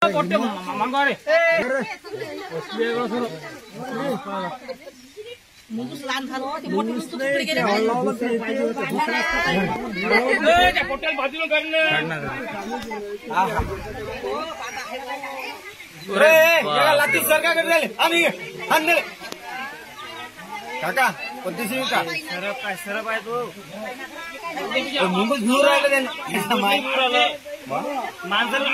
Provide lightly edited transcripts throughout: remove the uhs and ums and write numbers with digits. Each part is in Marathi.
काका कोणती का सरप काय सरप आहे तो मुंबईत घेऊन राहिलं त्याने माणसाला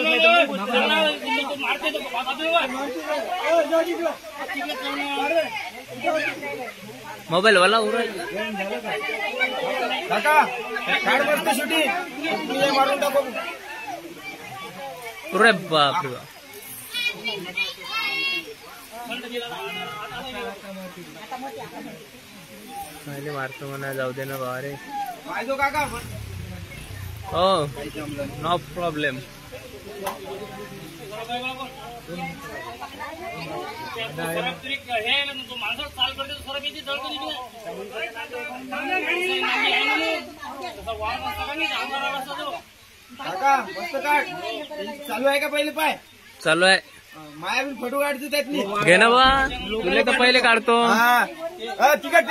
मोबाईल वाला काका काढ मस्त सुटी मारून टाकू रे बाप रे पहिले मारतो म्हणा जाऊ दे ना बारे काका हो नो प्रॉब्लेम काका मस्त काढ चालू आहे का पहिले पाय चालू आहे माया बी फोटो काढतो त्यातली घे ना बा तुले तर पहिले काढतो तिकट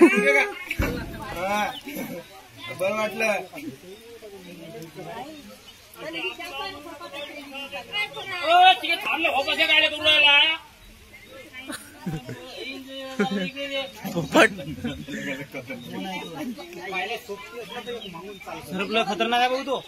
बरं वाटलं सरपला खतरनाक आहे भाऊ तो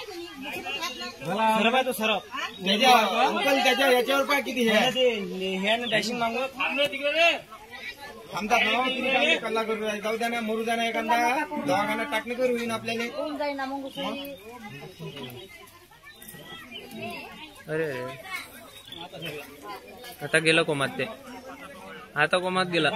सरप आहे तो सरप त्याच्या याच्यावर पाय किती हे डॅशिंग मागून थांबतात ना किती कल्ला करू जाऊ द्या ना मरू द्या ना एखादा दवाखान्यात टाकणं करू होईन आपल्याला अरे आता गेलं कोमात ते आता कोमात गेला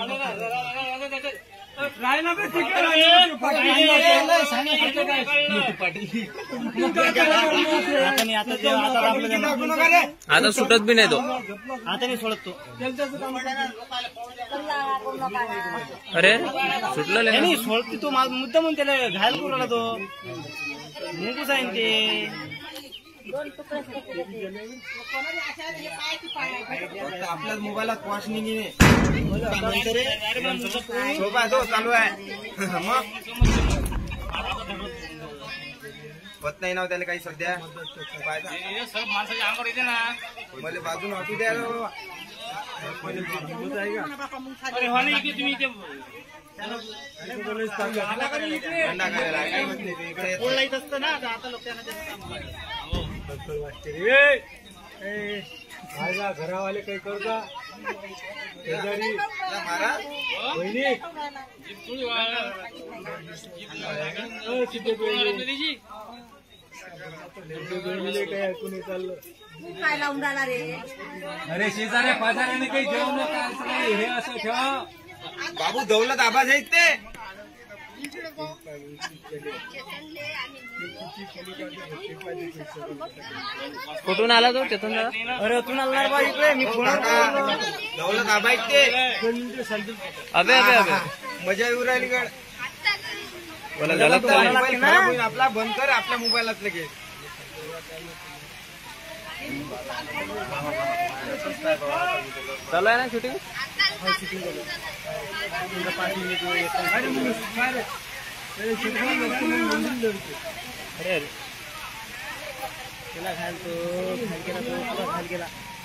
आता सुटत बी नाही तो आता नाही सोडत तो अरे सुटलं नाही सोडते तो मुद्दा म्हणून त्याला घायल करू आला तो मुंगूच आहे ते आपल्याच मोबाईलात वॉच निघणे शोभा तो चालू आहे मग होत नाही ना त्याला काही सध्या माणसाच्या अंगावर येते ना मला बाजून वाटू द्या घरावाले काही करू का काय ऐकून चाललं काय लावून राहिला रे अरे शेजाऱ्या पाजाऱ्याने काही जेवण नका हे असं ठेवा बाबू दौलत आबाज आहेत ते कुठून आला तो तिथून अरे तू आला बा इकडे मी दौलत आबा आहेत ते अबे अबे अबे मजा येऊ राहिली गड बोला झाला आपला बंद कर आपल्या मोबाईलात लगेच चालू आहे ना शूटिंग अरे अरे त्याला घालतो खाल गेला तो खाल गेला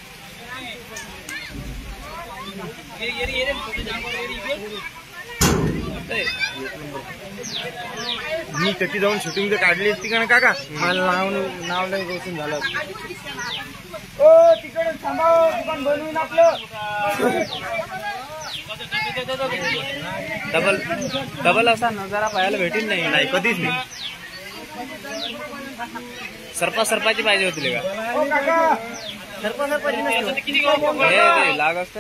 मी कधी जाऊन शूटिंग तर काढली असती का ना काका मला नाव नाही रोशन झालं ओ तिकडे थांबा दुकान बनवून आपलं डबल डबल असा नजारा पाहायला भेटेल नाही कधीच नाही सरपाची पाहिजे होती का सरपाची लाग असत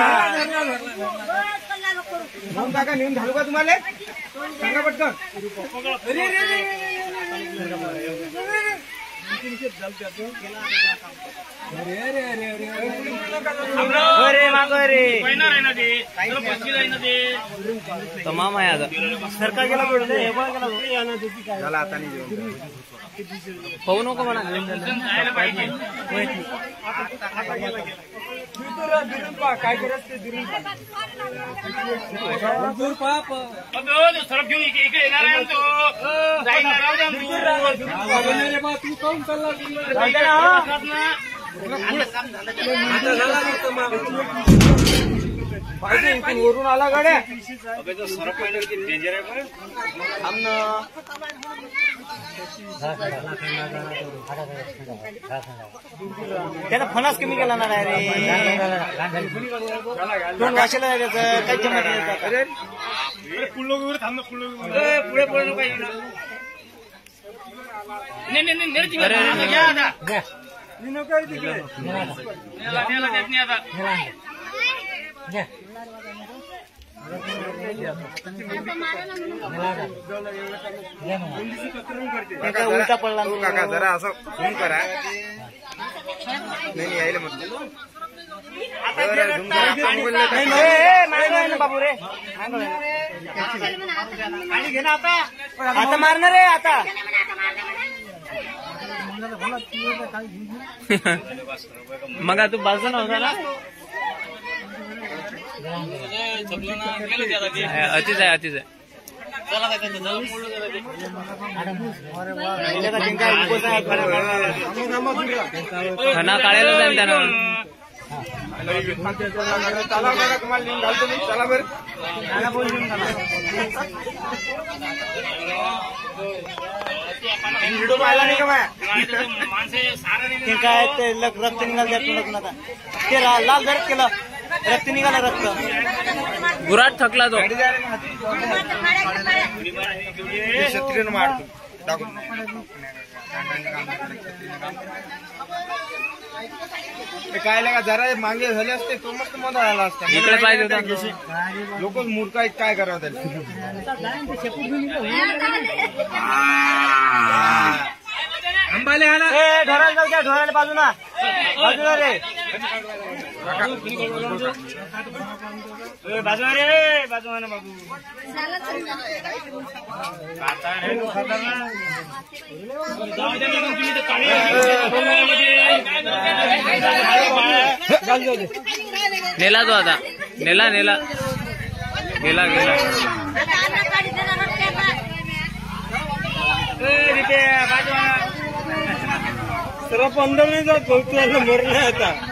काका नेऊन घालू का तुम्हाला सांगा पटकन अरे मागं रे तमाम आहे आता सरकार गेला पडलं हे पण गेला झाला आता नाही जेवण पाहू नको म्हणा काय करत ते सरप घेऊन इकडे येणार आहे तो तू काऊन चालला वरून आला गाड्या डेंजर आहे त्याला फणस कमी केला ना रे दोन वाशाला त्याचं काही जमत नाही पुढे पुढे पाहिजे उलटा पडला काका जरा असं झूम करा नाही यायला म्हटलं बाबू रे आता मारणार रे आता मग तू बाजू नव्हता ना अतिच आहे अतिच आहे खाना काढायला जाईल त्यानं चला बरं तुम्हाला लिहून घालतो मी चला बरं व्हिडिओ पाहिला नाही का माणसे सारा ते काय ते रक्त निघालं त्यातून आता ते लाल धरत केलं रक्त निघालं रक्त गुराट थकला तो छत्रीनं मारतो टाकून काय लागा जरा मागे झाले असते तो मस्त मजा आला असता इकडे पाहिजे होता लोक मूर्ख आहेत काय करावं त्याला ढोराला जाऊ द्या ढोराला बाजूला बाजूला रे बाजूला रे बाजूला बाबू नेला तो आता नेला नेला गेला गेला सर्व पंधरा नाही जात मरलं आता